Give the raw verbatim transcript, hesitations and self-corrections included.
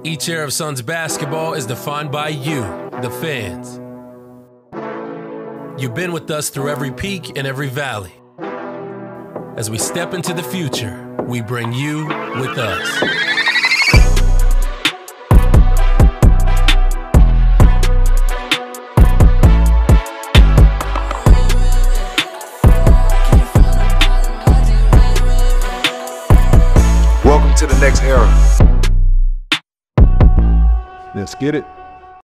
Each era of Suns basketball is defined by you, the fans. You've been with us through every peak and every valley. As we step into the future, we bring you with us. Welcome to the next era. Let's get it.